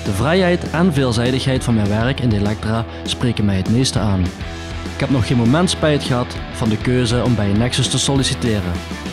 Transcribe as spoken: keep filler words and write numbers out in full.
De vrijheid en veelzijdigheid van mijn werk in de Electra spreken mij het meeste aan. Ik heb nog geen moment spijt gehad van de keuze om bij Nexus te solliciteren.